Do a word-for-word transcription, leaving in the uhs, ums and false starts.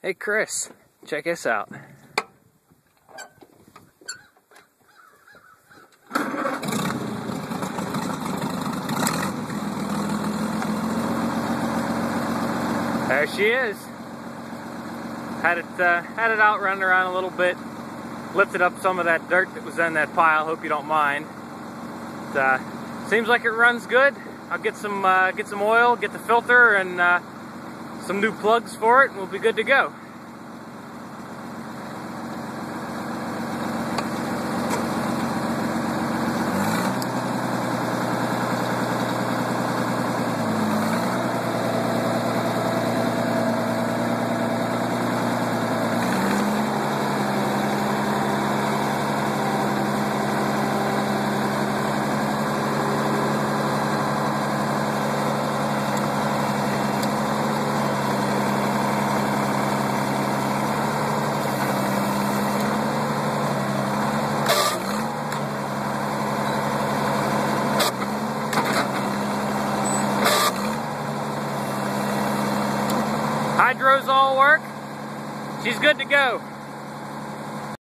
Hey Chris, check this out. There she is. Had it, uh, had it out running around a little bit. Lifted up some of that dirt that was in that pile. Hope you don't mind. It, uh, seems like it runs good. I'll get some, uh, get some oil, get the filter, and uh, some new plugs for it, and we'll be good to go. Hydros all work. She's good to go.